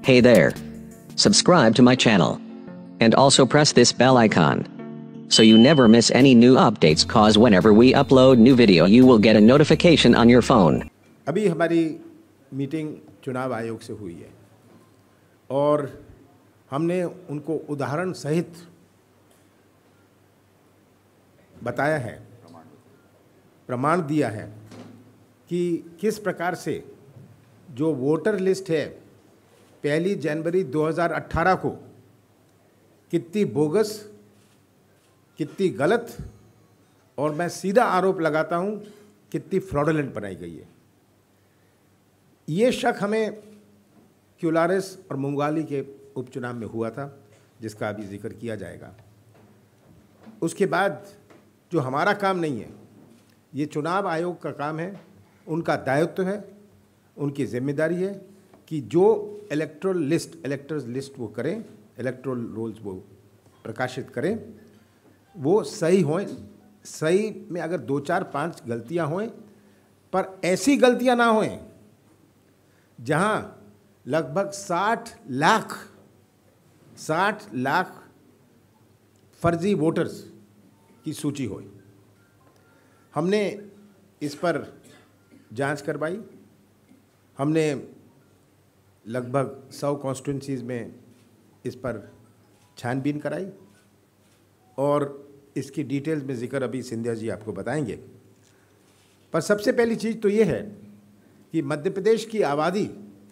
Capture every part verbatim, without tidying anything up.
Hey there. Subscribe to my channel. And also press this bell icon. So you never miss any new updates, cause whenever we upload new video you will get a notification on your phone. अभी हमारी meeting चुनाव आयोग से हुई है और हमने उनको उदाहरण सहित बताया है, प्रमाण दिया है कि किस प्रकार से जो वोटर लिस्ट है पहली जनवरी दो हज़ार अठारह को कितनी बोगस, कितनी गलत और मैं सीधा आरोप लगाता हूं कितनी फ्रॉडलेंट बनाई गई है। ये शक हमें क्यूलारिस और मुंगाली के उपचुनाव में हुआ था, जिसका अभी जिक्र किया जाएगा। उसके बाद जो हमारा काम नहीं है, ये चुनाव आयोग का काम है, उनका दायित्व है, उनकी जिम्मेदारी है कि जो इलेक्टोरल लिस्ट इलेक्टर्स लिस्ट वो करें, इलेक्टोरल रोल्स वो प्रकाशित करें, वो सही हों। सही में अगर दो चार पांच गलतियां हों, पर ऐसी गलतियां ना हों जहां लगभग साठ लाख साठ लाख फर्जी वोटर्स की सूची हो। हमने इस पर जांच करवाई। हमने लगभग सौ कॉन्स्टिट्यूंसीज में इस पर छानबीन कराई और इसकी डिटेल्स में जिक्र अभी सिंधिया जी आपको बताएंगे। पर सबसे पहली चीज़ तो ये है कि मध्य प्रदेश की आबादी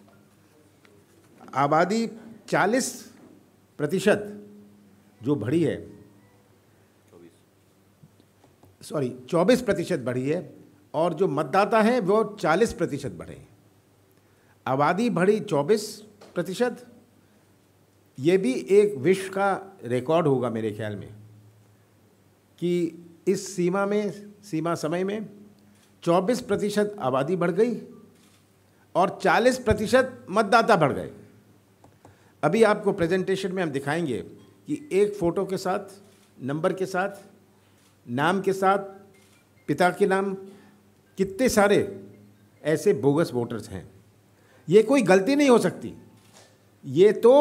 आबादी चालीस प्रतिशत जो बढ़ी है, सॉरी चौबीस प्रतिशत बढ़ी है और जो मतदाता हैं वो चालीस प्रतिशत बढ़े हैं। आबादी बढ़ी चौबीस प्रतिशत, ये भी एक विश्व का रिकॉर्ड होगा मेरे ख्याल में कि इस सीमा में सीमा समय में चौबीस प्रतिशत आबादी बढ़ गई और चालीस प्रतिशत मतदाता बढ़ गए। अभी आपको प्रेजेंटेशन में हम दिखाएंगे कि एक फ़ोटो के साथ, नंबर के साथ, नाम के साथ, पिता के नाम, कितने सारे ऐसे बोगस वोटर्स हैं। ये कोई गलती नहीं हो सकती, ये तो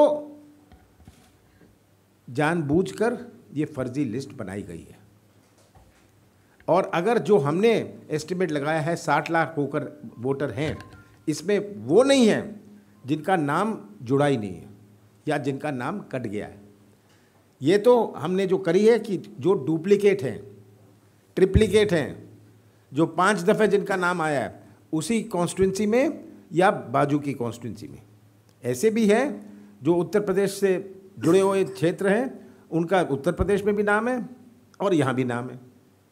जानबूझकर ये फर्जी लिस्ट बनाई गई है। और अगर जो हमने एस्टिमेट लगाया है साठ लाख होकर वोटर हैं, इसमें वो नहीं है जिनका नाम जुड़ा ही नहीं है या जिनका नाम कट गया है। ये तो हमने जो करी है कि जो डुप्लीकेट हैं, ट्रिप्लीकेट हैं, जो पांच दफ़े जिनका नाम आया है उसी कॉन्स्टिट्यूंसी में या बाजू की कॉन्स्टिट्यूंसी में। ऐसे भी हैं जो उत्तर प्रदेश से जुड़े हुए क्षेत्र हैं, उनका उत्तर प्रदेश में भी नाम है और यहाँ भी नाम है।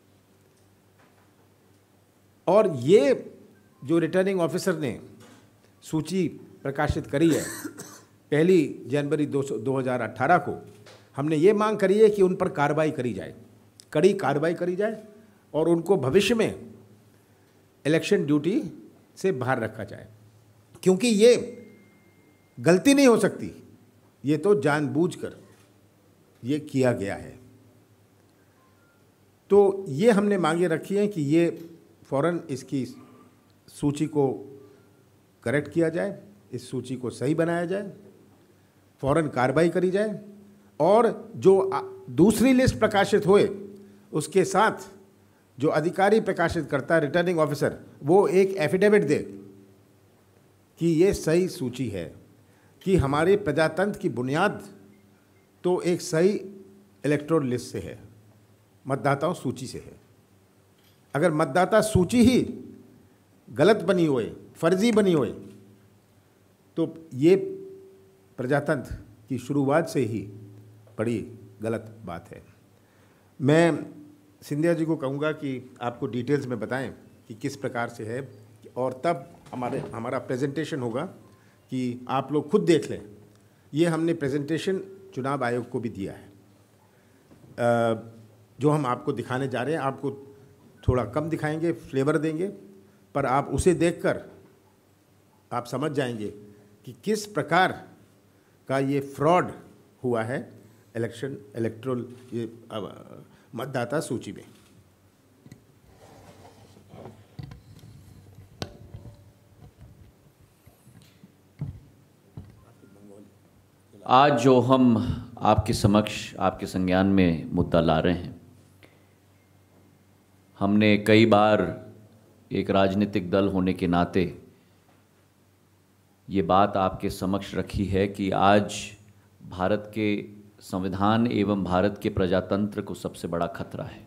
और ये जो रिटर्निंग ऑफिसर ने सूची प्रकाशित करी है पहली जनवरी दो हज़ार अठारह को, हमने ये मांग करी है कि उन पर कार्रवाई करी जाए, कड़ी कार्रवाई करी जाए और उनको भविष्य में इलेक्शन ड्यूटी से बाहर रखा जाए, क्योंकि ये गलती नहीं हो सकती, ये तो जानबूझकर ये किया गया है। तो ये हमने मांगे रखी हैं कि ये फ़ौरन इसकी सूची को करेक्ट किया जाए, इस सूची को सही बनाया जाए, फ़ौरन कार्रवाई करी जाए और जो दूसरी लिस्ट प्रकाशित होए उसके साथ जो अधिकारी प्रकाशित करता है, रिटर्निंग ऑफिसर, वो एक एफिडेविट दे कि ये सही सूची है, कि हमारे प्रजातंत्र की बुनियाद तो एक सही इलेक्टोरल लिस्ट से है, मतदाताओं सूची से है। अगर मतदाता सूची ही गलत बनी होए, फर्जी बनी होए, तो ये प्रजातंत्र की शुरुआत से ही बड़ी गलत बात है। मैं सिंधिया जी को कहूँगा कि आपको डिटेल्स में बताएं कि किस प्रकार से है, और तब हमारे हमारा प्रेजेंटेशन होगा कि आप लोग खुद देख लें। ये हमने प्रेजेंटेशन चुनाव आयोग को भी दिया है। जो हम आपको दिखाने जा रहे हैं, आपको थोड़ा कम दिखाएंगे, फ्लेवर देंगे, पर आप उसे देखकर आप समझ जाएंगे कि किस प्रकार का ये फ्रॉड हुआ है इलेक्शन इलेक्टोरल ये मतदाता सूची में। आज जो हम आपके समक्ष आपके संज्ञान में मुद्दा ला रहे हैं, हमने कई बार एक राजनीतिक दल होने के नाते ये बात आपके समक्ष रखी है कि आज भारत के संविधान एवं भारत के प्रजातंत्र को सबसे बड़ा खतरा है।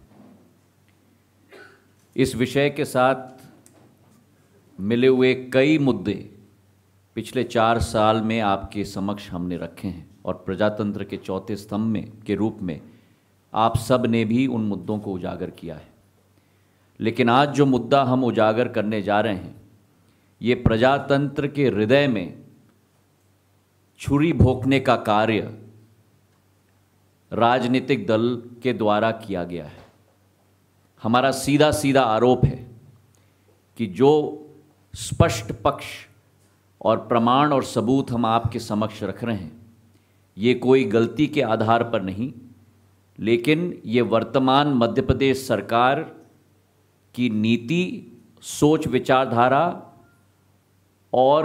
इस विषय के साथ मिले हुए कई मुद्दे पिछले चार साल में आपके समक्ष हमने रखे हैं और प्रजातंत्र के चौथे स्तंभ में के रूप में आप सब ने भी उन मुद्दों को उजागर किया है। लेकिन आज जो मुद्दा हम उजागर करने जा रहे हैं, ये प्रजातंत्र के हृदय में छुरी भोंकने का कार्य राजनीतिक दल के द्वारा किया गया है। हमारा सीधा सीधा आरोप है कि जो स्पष्ट पक्ष और प्रमाण और सबूत हम आपके समक्ष रख रहे हैं, ये कोई गलती के आधार पर नहीं, लेकिन ये वर्तमान मध्य प्रदेश सरकार की नीति, सोच, विचारधारा और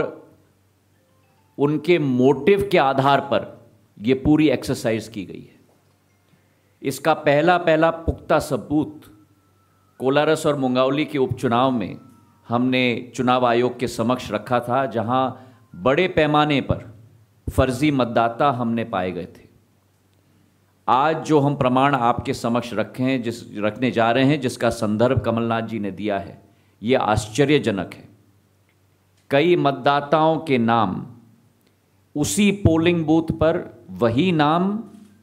उनके मोटिव के आधार पर ये पूरी एक्सरसाइज की गई है। इसका पहला पहला पुख्ता सबूत कोलारस और मुंगावली के उपचुनाव में हमने चुनाव आयोग के समक्ष रखा था, जहां बड़े पैमाने पर फर्जी मतदाता हमने पाए गए थे। आज जो हम प्रमाण आपके समक्ष रखे हैं, जिस रखने जा रहे हैं, जिसका संदर्भ कमलनाथ जी ने दिया है, ये आश्चर्यजनक है। कई मतदाताओं के नाम उसी पोलिंग बूथ पर, वही नाम,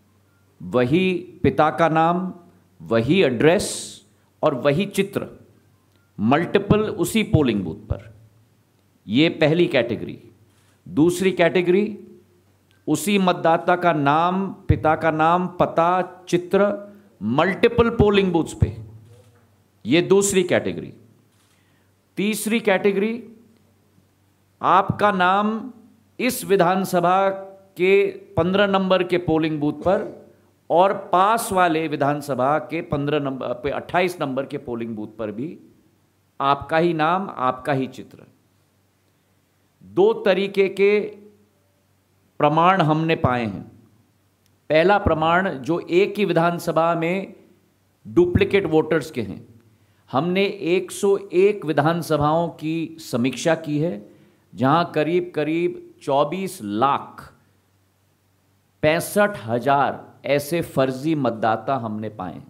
वही पिता का नाम, वही एड्रेस और वही चित्र, मल्टीपल उसी पोलिंग बूथ पर। ये पहली कैटेगरी। दूसरी कैटेगरी, उसी मतदाता का नाम, पिता का नाम, पता, चित्र, मल्टीपल पोलिंग बूथ्स पे। ये दूसरी कैटेगरी। तीसरी कैटेगरी, आपका नाम इस विधानसभा के पंद्रह नंबर के पोलिंग बूथ पर और पास वाले विधानसभा के पंद्रह नंबर पे अट्ठाईस नंबर के पोलिंग बूथ पर भी आपका ही नाम, आपका ही चित्र। दो तरीके के प्रमाण हमने पाए हैं। पहला प्रमाण जो एक ही विधानसभा में डुप्लीकेट वोटर्स के हैं, हमने एक सौ एक विधानसभाओं की समीक्षा की है, जहां करीब करीब चौबीस लाख पैंसठ हजार ऐसे फर्जी मतदाता हमने पाए।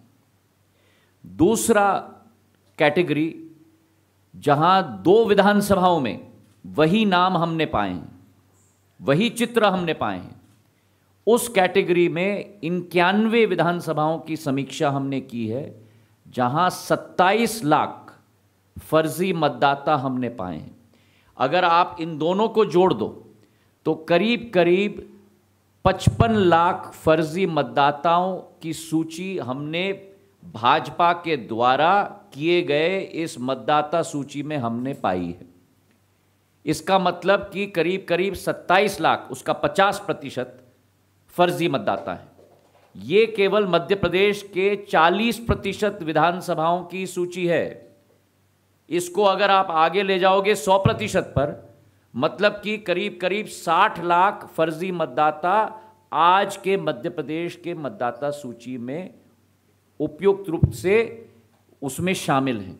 दूसरा कैटेगरी, जहां दो विधानसभाओं में वही नाम हमने पाए हैं, वही चित्र हमने पाए हैं, उस कैटेगरी में इक्यानवे विधानसभाओं की समीक्षा हमने की है, जहां सत्ताईस लाख फर्जी मतदाता हमने पाए हैं। अगर आप इन दोनों को जोड़ दो तो करीब करीब पचपन लाख फर्जी मतदाताओं की सूची हमने भाजपा के द्वारा किए गए इस मतदाता सूची में हमने पाई है। इसका मतलब कि करीब करीब सत्ताईस लाख, उसका पचास प्रतिशत फर्जी मतदाता है। ये केवल मध्य प्रदेश के चालीस प्रतिशत विधानसभाओं की सूची है। इसको अगर आप आगे ले जाओगे सौ प्रतिशत पर, मतलब कि करीब करीब साठ लाख फर्जी मतदाता आज के मध्य प्रदेश के मतदाता सूची में उपयुक्त रूप से उसमें शामिल हैं।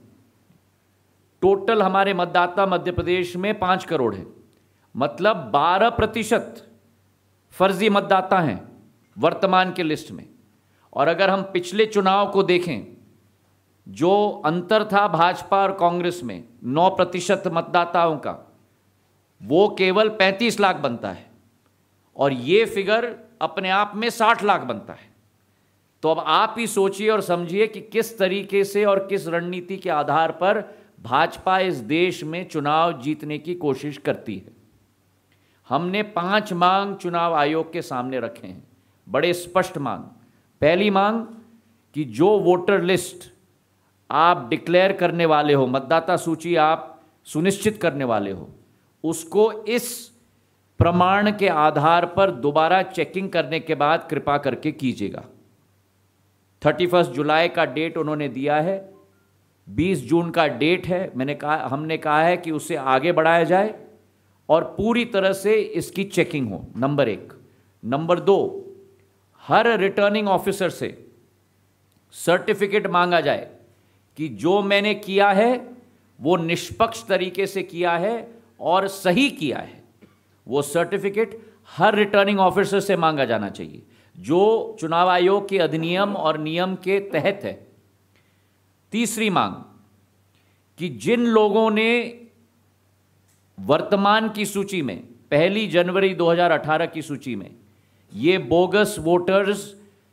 टोटल हमारे मतदाता मध्य प्रदेश में पाँच करोड़ हैं, मतलब बारह प्रतिशत फर्जी मतदाता हैं वर्तमान के लिस्ट में। और अगर हम पिछले चुनाव को देखें, जो अंतर था भाजपा और कांग्रेस में नौ प्रतिशत मतदाताओं का, वो केवल पैंतीस लाख बनता है और ये फिगर अपने आप में साठ लाख बनता है। तो अब आप ही सोचिए और समझिए कि किस तरीके से और किस रणनीति के आधार पर भाजपा इस देश में चुनाव जीतने की कोशिश करती है। हमने पांच मांग चुनाव आयोग के सामने रखे हैं, बड़े स्पष्ट मांग। पहली मांग कि जो वोटर लिस्ट आप डिक्लेयर करने वाले हो, मतदाता सूची आप सुनिश्चित करने वाले हो, उसको इस प्रमाण के आधार पर दोबारा चेकिंग करने के बाद कृपा करके कीजिएगा। थर्टी फर्स्ट जुलाई का डेट उन्होंने दिया है, बीस जून का डेट है। मैंने कहा हमने कहा है कि उसे आगे बढ़ाया जाए और पूरी तरह से इसकी चेकिंग हो, नंबर एक। नंबर दो, हर रिटर्निंग ऑफिसर से सर्टिफिकेट मांगा जाए कि जो मैंने किया है वो निष्पक्ष तरीके से किया है और सही किया है। वो सर्टिफिकेट हर रिटर्निंग ऑफिसर से मांगा जाना चाहिए जो चुनाव आयोग के अधिनियम और नियम के तहत है। तीसरी मांग कि जिन लोगों ने वर्तमान की सूची में, पहली जनवरी दो हज़ार अठारह की सूची में ये बोगस वोटर्स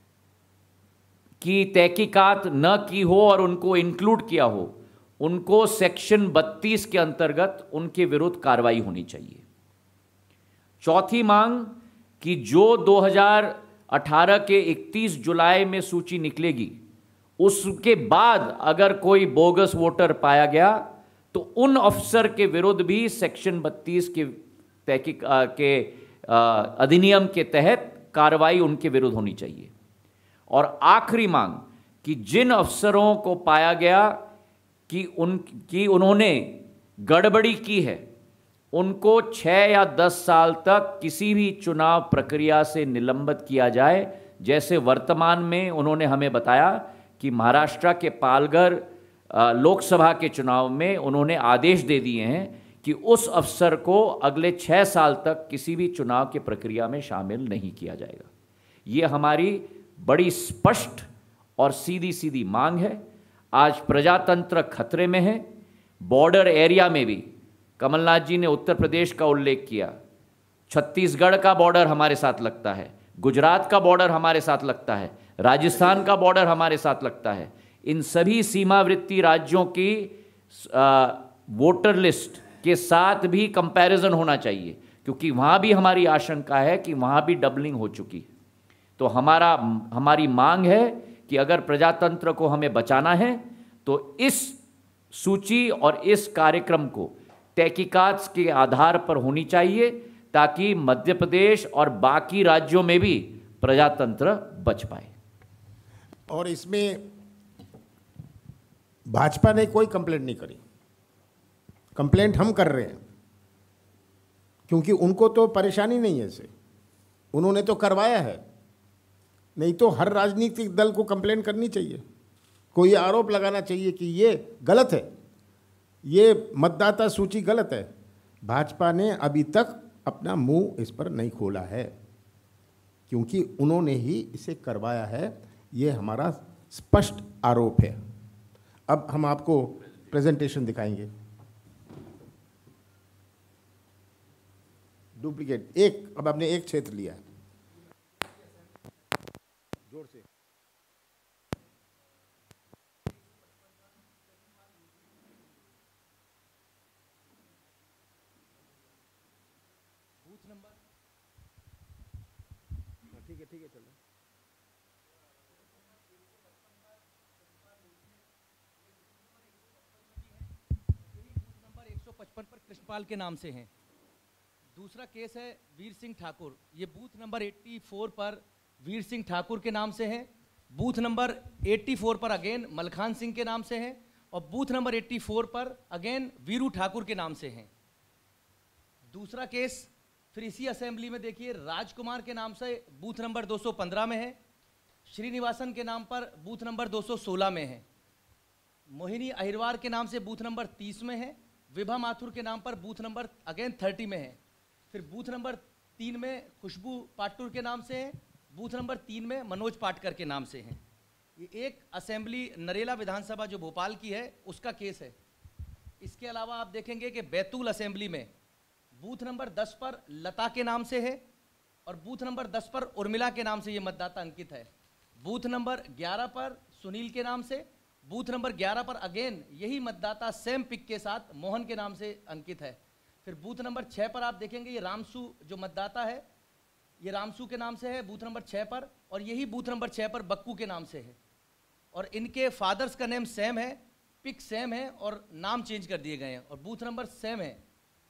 की तहकीकात न की हो और उनको इंक्लूड किया हो, उनको सेक्शन बत्तीस के अंतर्गत उनके विरुद्ध कार्रवाई होनी चाहिए। चौथी मांग कि जो दो हज़ार अठारह के इकतीस जुलाई में सूची निकलेगी उसके बाद अगर कोई बोगस वोटर पाया गया तो उन अफसर के विरुद्ध भी सेक्शन बत्तीस के तहकीक के अधिनियम के तहत कार्रवाई उनके विरुद्ध होनी चाहिए। और आखिरी मांग कि जिन अफसरों को पाया गया कि उनकी उन्होंने गड़बड़ी की है उनको छः या दस साल तक किसी भी चुनाव प्रक्रिया से निलंबित किया जाए। जैसे वर्तमान में उन्होंने हमें बताया कि महाराष्ट्र के पालघर लोकसभा के चुनाव में उन्होंने आदेश दे दिए हैं कि उस अफसर को अगले छः साल तक किसी भी चुनाव की प्रक्रिया में शामिल नहीं किया जाएगा। ये हमारी बड़ी स्पष्ट और सीधी सीधी मांग है। आज प्रजातंत्र खतरे में है। बॉर्डर एरिया में भी कमलनाथ जी ने उत्तर प्रदेश का उल्लेख किया, छत्तीसगढ़ का बॉर्डर हमारे साथ लगता है, गुजरात का बॉर्डर हमारे साथ लगता है, राजस्थान का बॉर्डर हमारे साथ लगता है। इन सभी सीमावर्ती राज्यों की आ, वोटर लिस्ट के साथ भी कंपैरिजन होना चाहिए क्योंकि वहाँ भी हमारी आशंका है कि वहाँ भी डबलिंग हो चुकी है। तो हमारा हमारी मांग है कि अगर प्रजातंत्र को हमें बचाना है तो इस सूची और इस कार्यक्रम को तहकीकात के आधार पर होनी चाहिए ताकि मध्य प्रदेश और बाकी राज्यों में भी प्रजातंत्र बच पाए। और इसमें भाजपा ने कोई कंप्लेंट नहीं करी। कंप्लेंट हम कर रहे हैं क्योंकि उनको तो परेशानी नहीं है इससे, उन्होंने तो करवाया है। नहीं तो हर राजनीतिक दल को कंप्लेंट करनी चाहिए, कोई आरोप लगाना चाहिए कि ये गलत है, ये मतदाता सूची गलत है। भाजपा ने अभी तक अपना मुंह इस पर नहीं खोला है क्योंकि उन्होंने ही इसे करवाया है। ये हमारा स्पष्ट आरोप है। अब हम आपको प्रेजेंटेशन दिखाएंगे। डुप्लीकेट एक, अब आपने एक क्षेत्र लिया है, जोर से। बूथ नंबर ठीक है ठीक है चलो। एक सौ पचपन पर कृष्णपाल के नाम से हैं। दूसरा केस है वीर सिंह ठाकुर, ये बूथ नंबर चौरासी पर वीर सिंह ठाकुर के नाम से है। बूथ नंबर चौरासी पर अगेन मलखान सिंह के नाम से है और बूथ नंबर चौरासी पर अगेन वीरू ठाकुर के नाम से हैं। दूसरा केस फिर इसी असेंबली में देखिए राजकुमार के नाम से बूथ नंबर दो सौ पंद्रह में है, श्रीनिवासन के नाम पर बूथ नंबर दो सौ सोलह में है, मोहिनी अहिरवार के नाम से बूथ नंबर तीस में है, विभा माथुर के नाम पर बूथ नंबर अगेन तीस में है। फिर बूथ नंबर तीन में खुशबू पाटुर के नाम से है, बूथ नंबर तीन में मनोज पाटकर के नाम से हैं। ये एक असेंबली नरेला विधानसभा जो भोपाल की है उसका केस है। इसके अलावा आप देखेंगे कि बैतूल असेंबली में बूथ नंबर दस पर लता के नाम से है और बूथ नंबर दस पर उर्मिला के नाम से ये मतदाता अंकित है। बूथ नंबर ग्यारह पर सुनील के नाम से, बूथ नंबर ग्यारह पर अगेन यही मतदाता सेम पिक के साथ मोहन के नाम से अंकित है। फिर बूथ नंबर छः पर आप देखेंगे ये रामसू जो मतदाता है ये रामसू के नाम से है बूथ नंबर छः पर, और यही बूथ नंबर छः पर बक्कू के नाम से है। और इनके फादर्स का नेम सेम है, पिक सेम है और नाम चेंज कर दिए गए हैं और बूथ नंबर सेम है।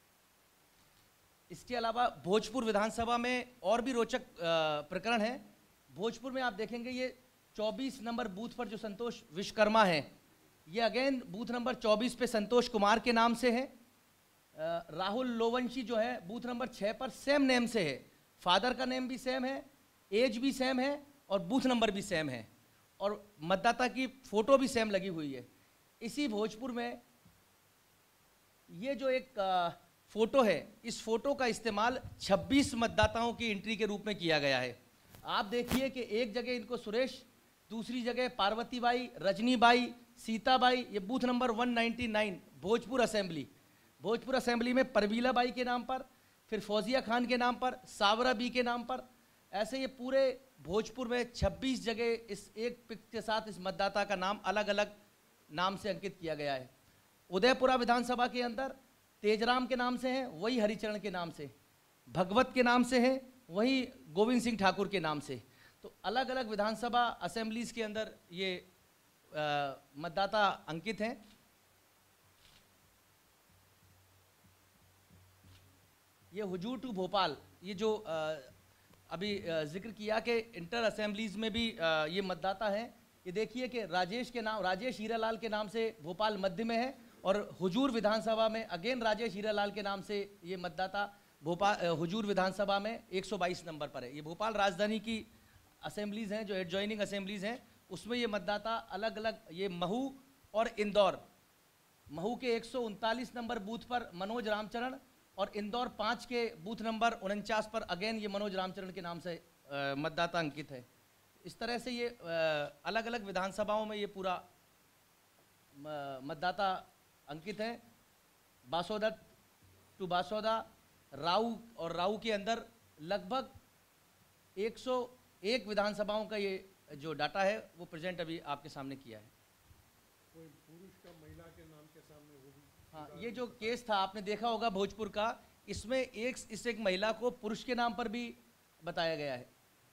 इसके अलावा भोजपुर विधानसभा में और भी रोचक प्रकरण है। भोजपुर में आप देखेंगे ये चौबीस नंबर बूथ पर जो संतोष विश्वकर्मा है ये अगेन बूथ नंबर चौबीस पे संतोष कुमार के नाम से है। राहुल लोवंशी जो है बूथ नंबर छः पर सेम नेम से है फादर का नेम भी सेम है, एज भी सेम है और बूथ नंबर भी सेम है और मतदाता की फोटो भी सेम लगी हुई है। इसी भोजपुर में ये जो एक आ, फोटो है, इस फोटो का इस्तेमाल छब्बीस मतदाताओं की एंट्री के रूप में किया गया है। आप देखिए कि एक जगह इनको सुरेश, दूसरी जगह पार्वती बाई, रजनी बाई, सीता बाई, ये बूथ नंबर एक सौ निन्यानवे भोजपुर असेंबली। भोजपुर असेंबली में परवीला बाई के नाम पर, फिर फौजिया खान के नाम पर, सावरा बी के नाम पर, ऐसे ये पूरे भोजपुर में छब्बीस जगह इस एक पिक के साथ इस मतदाता का नाम अलग अलग नाम से अंकित किया गया है। उदयपुरा विधानसभा के अंदर तेजराम के नाम से है, वही हरिचरण के नाम से, भगवत के नाम से है, वही गोविंद सिंह ठाकुर के नाम से। तो अलग अलग विधानसभा असेंबलीज के अंदर ये आ, मतदाता अंकित हैं। ये हुजूर टू भोपाल, ये जो आ, अभी आ, जिक्र किया कि इंटर असेंबलीज में भी आ, ये मतदाता हैं। ये देखिए कि राजेश के नाम, राजेश हीरालाल के नाम से भोपाल मध्य में है और हुजूर विधानसभा में अगेन राजेश हीरालाल के नाम से ये मतदाता भोपाल हुजूर विधानसभा में एक सौ बाईस नंबर पर है। ये भोपाल राजधानी की असेंबलीज हैं जो एडजॉइनिंग असेंबलीज हैं, उसमें ये मतदाता अलग अलग, ये महू और इंदौर, महू के एक सौ उनतालीस नंबर बूथ पर मनोज रामचरण और इंदौर पाँच के बूथ नंबर उनचास पर अगेन ये मनोज रामचरण के नाम से आ, मतदाता अंकित है। इस तरह से ये आ, अलग अलग विधानसभाओं में ये पूरा मतदाता अंकित है। बासोदा टू बासोदा, राऊ और राऊ के अंदर लगभग एक सौ एक विधानसभाओं का ये जो डाटा है वो प्रेजेंट अभी आपके सामने किया है। कोई पुरुष का महिला के नाम के सामने वो भी, हाँ, ये जो केस था आपने देखा होगा भोजपुर का, इसमें एक इस एक महिला को पुरुष के नाम पर भी बताया गया है।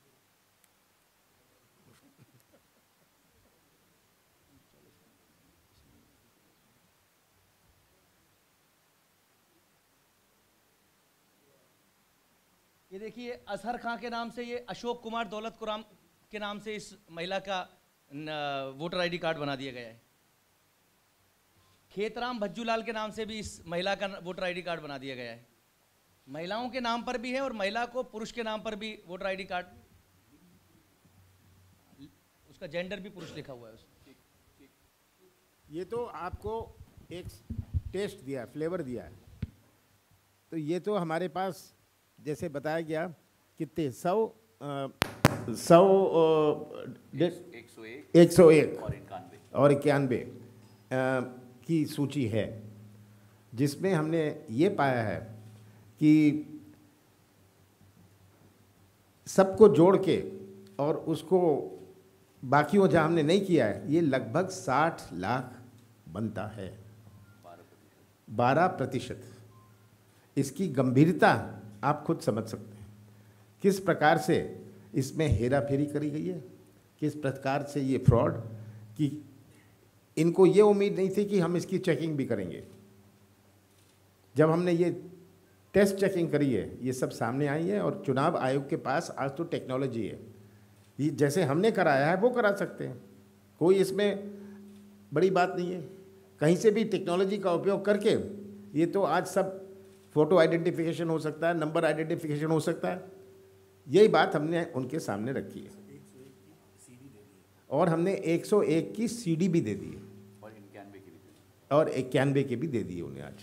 ये देखिए अजहर खां के नाम से ये अशोक कुमार दौलत कुराम के नाम से इस महिला का वोटर आईडी कार्ड बना दिया गया है। खेतराम भज्जूलाल के नाम से भी इस महिला का वोटर आईडी कार्ड बना दिया गया है। महिलाओं के नाम पर भी है और महिला को पुरुष के नाम पर भी वोटर आईडी कार्ड, उसका जेंडर भी पुरुष लिखा हुआ है उसमें। ये तो आपको एक टेस्ट दिया, फ्लेवर दिया है। तो ये तो हमारे पास जैसे बताया गया कितने सौ सौ एक सौ एक एक सौ एक और इक्यानवे और इक्यानवे की सूची है, जिसमें हमने ये पाया है कि सबको जोड़ के और उसको बाकियों जहाँ हमने नहीं किया है, ये लगभग साठ लाख बनता है, बारह प्रतिशत। इसकी गंभीरता आप खुद समझ सकते हैं, किस प्रकार से इसमें हेरा फेरी करी गई है, किस प्रकार से ये फ्रॉड, कि इनको ये उम्मीद नहीं थी कि हम इसकी चेकिंग भी करेंगे। जब हमने ये टेस्ट चेकिंग करी है, ये सब सामने आई है और चुनाव आयोग के पास आज तो टेक्नोलॉजी है, ये जैसे हमने कराया है वो करा सकते हैं, कोई इसमें बड़ी बात नहीं है। कहीं से भी टेक्नोलॉजी का उपयोग करके ये तो आज सब फ़ोटो आइडेंटिफिकेशन हो सकता है, नंबर आइडेंटिफिकेशन हो सकता है, यही बात हमने उनके सामने रखी है। और हमने एक सौ एक की सीडी भी दे दी है और इक्यानवे की भी दे दी और इक्यानवे के भी दे दिए उन्हें। आज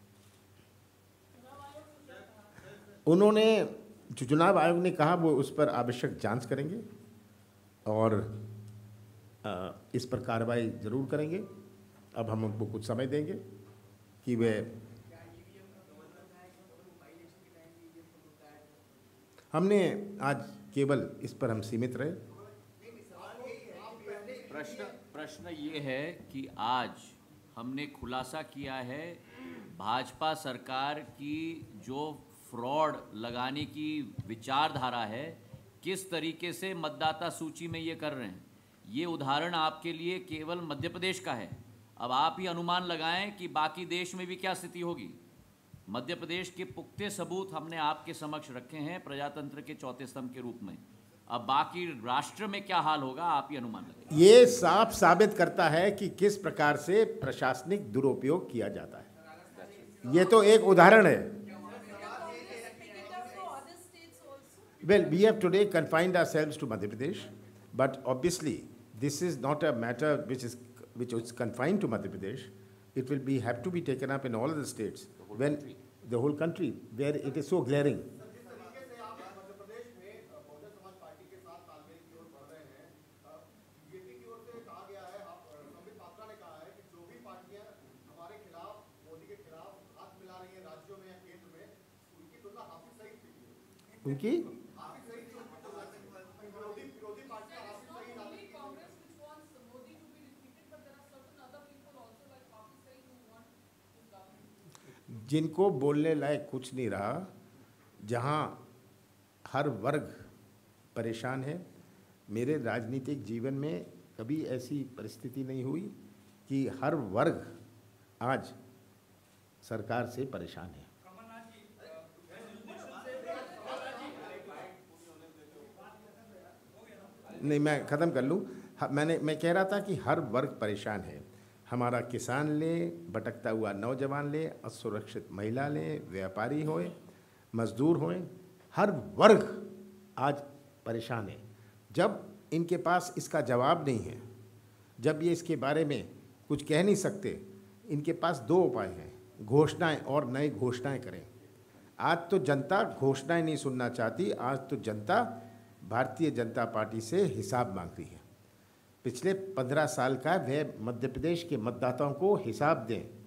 उन्होंने, जो चुनाव आयोग ने कहा वो उस पर आवश्यक जांच करेंगे और आ, इस पर कार्रवाई ज़रूर करेंगे। अब हम उनको कुछ समय देंगे कि वे, हमने आज केवल इस पर हम सीमित रहे। प्रश्न प्रश्न ये है कि आज हमने खुलासा किया है भाजपा सरकार की जो फ्रॉड लगाने की विचारधारा है, किस तरीके से मतदाता सूची में ये कर रहे हैं। ये उदाहरण आपके लिए केवल मध्य प्रदेश का है। अब आप ही अनुमान लगाएं कि बाकी देश में भी क्या स्थिति होगी। मध्य प्रदेश के पुख्ते सबूत हमने आपके समक्ष रखे हैं प्रजातंत्र के चौथे स्तंभ के रूप में। अब बाकी राष्ट्र में क्या हाल होगा आप ही अनुमान लगाएं। ये साफ साबित करता है कि किस प्रकार से प्रशासनिक दुरुपयोग किया जाता है। ये तो एक उदाहरण है। Well, we have today confined ourselves to Madhya Pradesh, but obviously this is not a matter which is which is confined to Madhya Pradesh. It will be have to be taken up in all of the states, the when country. the whole country, where it is so glaring. उनकी जिनको बोलने लायक कुछ नहीं रहा, जहां हर वर्ग परेशान है। मेरे राजनीतिक जीवन में कभी ऐसी परिस्थिति नहीं हुई कि हर वर्ग आज सरकार से परेशान है। नहीं, मैं ख़त्म कर लूँ। मैंने मैं कह रहा था कि हर वर्ग परेशान है। हमारा किसान ले, भटकता हुआ नौजवान ले, असुरक्षित महिला ले, व्यापारी होए, मजदूर होए, हर वर्ग आज परेशान है। जब इनके पास इसका जवाब नहीं है, जब ये इसके बारे में कुछ कह नहीं सकते, इनके पास दो उपाय हैं, घोषणाएं और नई घोषणाएं करें। आज तो जनता घोषणाएं नहीं सुनना चाहती, आज तो जनता भारतीय जनता पार्टी से हिसाब मांग रही है। पिछले पंद्रह साल का वह मध्य प्रदेश के मतदाताओं को हिसाब दें